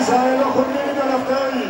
της ΑΕΛ έχουν μείνει τελευταίοι.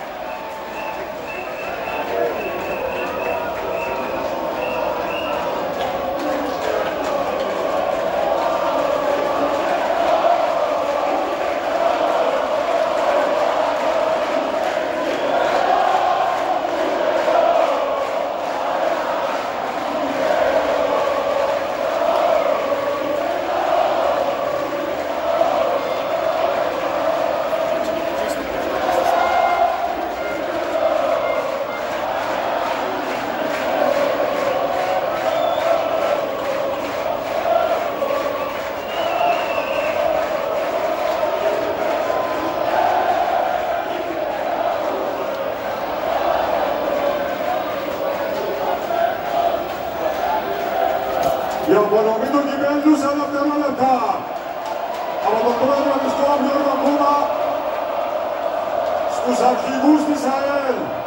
Η απονομή του κυπέλλου σε δευτερόλεπτα από τον πρόεδρο της ΚΟΑΠ Γιώργο Κούμα στους αρχηγούς της ΑΕΛ.